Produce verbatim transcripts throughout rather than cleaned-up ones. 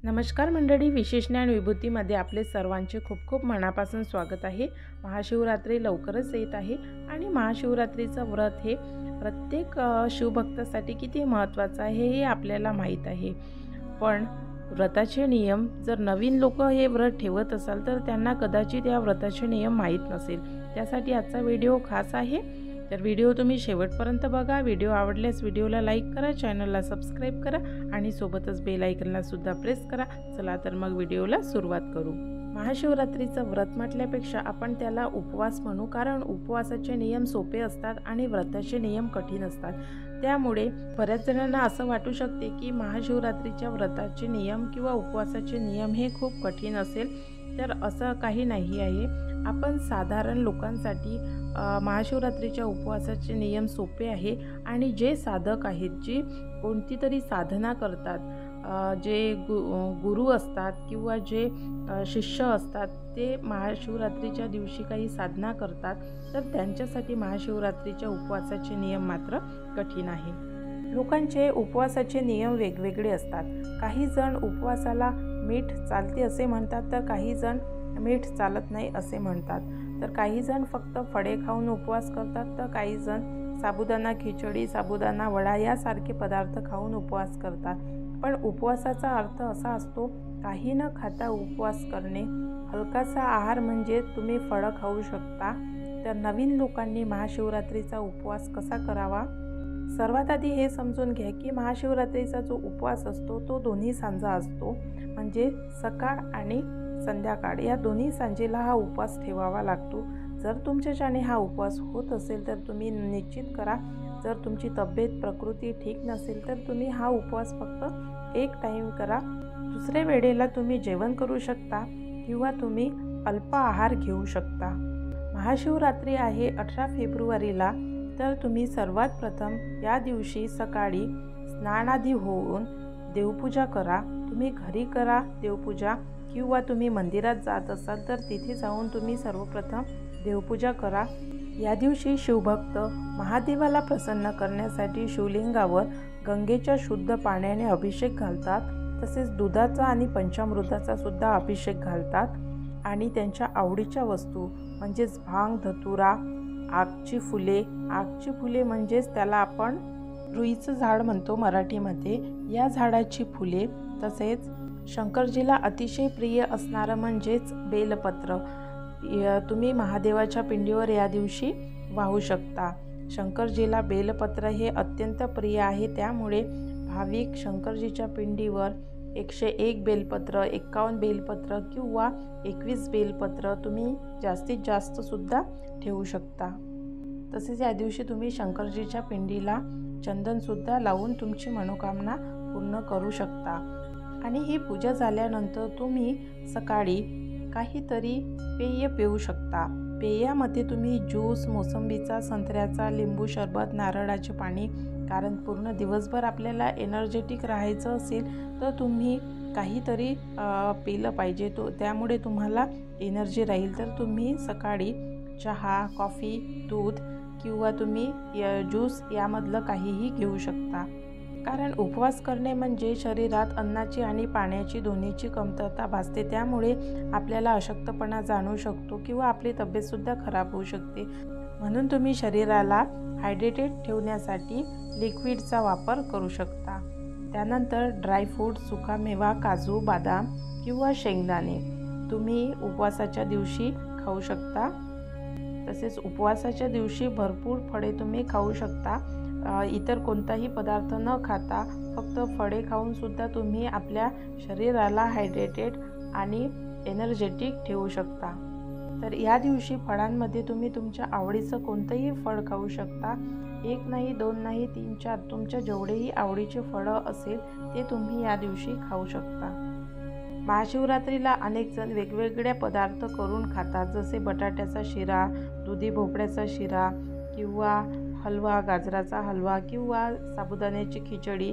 नमस्कार मंडळी, विशेष ज्ञान विभूतीमध्ये आपले सर्वांचे खूप खूप मनापासून स्वागत आहे। महाशिवरात्री लवकरच येत आहे आणि महाशिवरात्रीचं व्रत हे प्रत्येक शिवभक्तासाठी किती महत्त्वाचं आहे हे आपल्याला माहीत आहे। पण व्रताचे नियम जर नवीन लोक हे व्रत ठेवत असाल तर त्यांना कदाचित या व्रताचे नियम माहीत नसेल। त्यासाठी आजचा व्हिडिओ खास आहे, तर व्हिडिओ तुम्ही शेवटपर्यंत बघा। व्हिडिओ आवडल्यास व्हिडिओला लाईक करा, चॅनलला सबस्क्राईब करा आणि सोबतच बेल आयकॉनला सुद्धा प्रेस करा। चला तर मग व्हिडिओला सुरुवात करू। महाशिवरात्रीचं व्रत म्हटल्यापेक्षा आपण त्याला उपवास म्हणू, कारण उपवासाचे नियम सोपे असतात आणि व्रताचे नियम कठीण असतात। त्यामुळे बऱ्याच जणांना असं वाटू शकते की महाशिवरात्रीच्या व्रताचे नियम किंवा उपवासाचे नियम हे खूप कठीण असेल, तर असं काही नाही आहे। आपण साधारण लोकांसाठी महाशिवरात्रीच्या उपवासाचे नियम सोपे आहे आणि जे साधक आहेत, जे कोणती तरी साधना करतात, जे गु गुरु असतात किंवा जे शिष्य असतात, ते महाशिवरात्रीच्या दिवशी काही साधना करतात, तर त्यांच्यासाठी महाशिवरात्रीच्या उपवासाचे नियम मात्र कठीण आहे। लोकांचे उपवासाचे नियम वेगवेगळे असतात। काही जण उपवासाला मीठ चालते असे म्हणतात, तर काही जण मीठ चालत नाही असे म्हणतात, तर काही जण फक्त फळे खाऊन उपवास करतात, तर काही जण साबुदाणा खिचडी, साबुदाणा वडा यासारखे पदार्थ खाऊन उपवास करतात। पण उपवासाचा अर्थ असा असतो काही न खाता उपवास करणे। हलकासा आहार म्हणजे तुम्ही फळं खाऊ शकता। तर नवीन लोकांनी महाशिवरात्रीचा उपवास कसा करावा, सर्वात आधी हे समजून घ्या की महाशिवरात्रीचा जो उपवास असतो तो दोन्ही सांजा असतो, म्हणजे सकाळ आणि संध्याकाळ या दोन्ही सांजेला हा उपवास ठेवावा लागतो। जर तुमच्याच्याने हा उपवास होत असेल तर तुम्ही निश्चित करा। जर तुमची तब्येत प्रकृती ठीक नसेल तर तुम्ही हा उपवास फक्त एक टाईम करा। दुसऱ्या वेळेला तुम्ही जेवण करू शकता किंवा तुम्ही अल्प आहार घेऊ शकता। महाशिवरात्री आहे अठरा फेब्रुवारीला, तर तुम्ही सर्वात प्रथम या दिवशी सकाळी स्नानादी होऊन देवपूजा करा। तुम्ही घरी करा देवपूजा किंवा तुम्ही मंदिरात जात असाल तर तिथे जाऊन तुम्ही सर्वप्रथम देवपूजा करा। या दिवशी शिवभक्त महादेवाला प्रसन्न करण्यासाठी शिवलिंगावर गंगेच्या शुद्ध पाण्याने अभिषेक घालतात, तसेच दुधाचा आणि पंचामृताचा सुद्धा अभिषेक घालतात आणि त्यांच्या आवडीच्या वस्तू म्हणजेच भांग, धतुरा, आगची फुले, आगची फुले म्हणजेच त्याला आपण रुईचं झाड म्हणतो मराठीमध्ये, या झाडाची फुले, तसेच शंकरजीला अतिशय प्रिय असणारं म्हणजेच बेलपत्र तुम्ही महादेवाच्या पिंडीवर या दिवशी वाहू शकता। शंकरजीला बेलपत्र हे अत्यंत प्रिय आहे, त्यामुळे भाविक शंकरजीच्या पिंडीवर एकशे एक बेलपत्र, एक्कावन्न बेलपत्र किंवा एकवीस बेलपत्र तुम्ही जास्तीत जास्त सुद्धा ठेवू शकता। तसेच या दिवशी तुम्ही शंकरजीच्या पिंडीला चंदनसुद्धा लावून तुमची मनोकामना पूर्ण करू शकता। आणि ही पूजा झाल्यानंतर तुम्ही सकाळी काहीतरी पेय पिऊ शकता। पेयामध्ये तुम्ही ज्यूस, मोसंबीचा, संत्र्याचा, लिंबू सरबत, नारळाचे पाणी, कारण पूर्ण दिवसभर आपल्याला एनर्जेटिक राहायचं असेल तर तुम्ही काहीतरी पिलं पाहिजे, तो त्यामुळे तुम्हाला एनर्जी राहील। तर तुम्ही सकाळी चहा, कॉफी, दूध किंवा तुम्ही ज्यूस यामधलं काहीही घेऊ शकता, कारण उपवास करणे म्हणजे शरीरात अन्नाची आणि पाण्याची दोन्हीची कमतरता भासते, त्यामुळे आपल्याला अशक्तपणा जाणवू शकतो किंवा आपली तब्येतसुद्धा खराब होऊ शकते। म्हणून तुम्ही शरीराला हायड्रेटेड ठेवण्यासाठी लिक्विडचा वापर करू शकता। त्यानंतर ड्रायफ्रूट, सुकामेवा, काजू, बदाम किंवा शेंगदाणे तुम्ही उपवासाच्या दिवशी खाऊ शकता। तसेच उपवासाच्या दिवशी भरपूर फळे तुम्ही खाऊ शकता। इतर कोणताही पदार्थ न खाता फक्त फळे खाऊन सुद्धा तुम्ही आपल्या शरीराला हायड्रेटेड आणि एनर्जेटिक ठेवू शकता। तर या दिवशी फळांमध्ये तुम्ही तुमच्या आवडीचं कोणतंही फळ खाऊ शकता। एक नाही, दोन नाही, तीन चार, तुमच्या जेवढेही आवडीचे फळं असेल ते तुम्ही या दिवशी खाऊ शकता। महाशिवरात्रीला अनेक जण वेगवेगळे पदार्थ करून खातात, जसे बटाट्याचा शिरा, दुधी भोपळ्याचा शिरा किंवा हलवा, गाजराचा हलवा किंवा साबुदाण्याची खिचडी,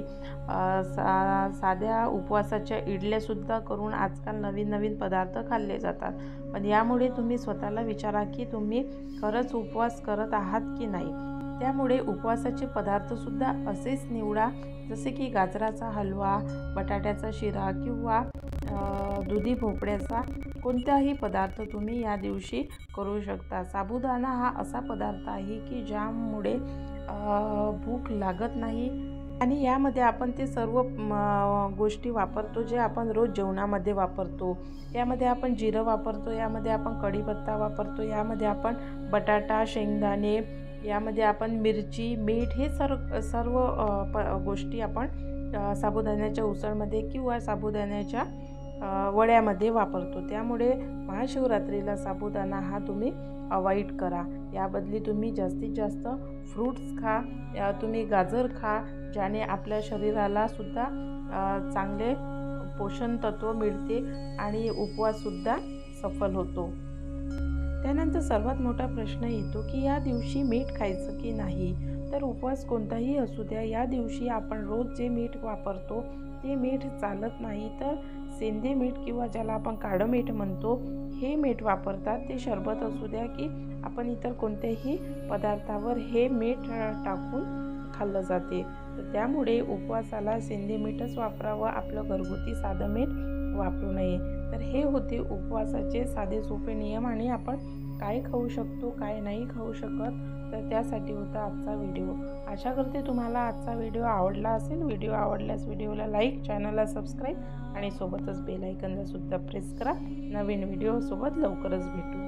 सा साध्या उपवासाच्या इडल्यासुद्धा करून आजकाल नवीन नवीन पदार्थ खाल्ले जातात। पण यामुळे तुम्ही स्वतःला विचारा की तुम्ही खरंच उपवास करत आहात की नाही। त्यामुळे उपवासाचे पदार्थसुद्धा असेच निवडा, जसे की गाजराचा हलवा, बटाट्याचा शिरा किंवा दुधी भोपळ्याचा कोणताही पदार्थ तुम्ही या दिवशी करू शकता। साबुदाणा हा असा पदार्थ आहे की ज्यामुळे भूक लागत नाही आणि यामध्ये आपण ते सर्व गोष्टी वापरतो जे आपण रोज जेवणामध्ये वापरतो। यामध्ये आपण जिरं वापरतो, यामध्ये आपण कढीपत्ता वापरतो, यामध्ये आपण बटाटा, शेंगदाणे, यामध्ये आपण मिरची, मीठ हे सर्व सर्व गोष्टी आपण साबुदाण्याच्या उसळमध्ये किंवा साबुदाण्याच्या वड्यामध्ये वापरतो। त्यामुळे महाशिवरात्रीला साबुदाणा हा तुम्ही अवॉइड करा। याबदली तुम्ही जास्तीत जास्त फ्रूट्स खा, तुम्ही गाजर खा, ज्याने आपल्या शरीराला सुद्धा चांगले पोषण तत्व मिळते आणि उपवाससुद्धा सफल होतो। त्यानंतर सर्वात मोठा प्रश्न येतो की या दिवशी मीठ खायचं की नाही। तर उपवास कोणताही असू द्या, या दिवशी आपण रोज जे मीठ वापरतो ते मीठ चालत नाही, तर सेंदे मीठ किंवा ज्याला आपण काळं मीठ म्हणतो हे मीठ वापरतात। ते शरबत असू द्या की आपण इतर कोणत्याही पदार्थावर हे मीठ टाकून खाल्लं जाते। तर त्यामुळे उपवासाला सेंदे मीठच वापरावं, आपलं घरगुती साधं मीठ वापरू नये। तर हे होते उपवासाचे साधे सोपे नियम आणि आपण काय खाऊ शकतो काय नाही खाऊ शकत, तर त्यासाठी होता आजचा व्हिडिओ। आशा करते तुम्हाला आजचा व्हिडिओ आवडला असेल। व्हिडिओ आवडल्यास व्हिडिओला लाईक, चॅनलला सबस्क्राईब आणि सोबतच बेल आयकॉनला सुद्धा प्रेस करा। नवीन व्हिडिओसोबत लवकरच भेटू।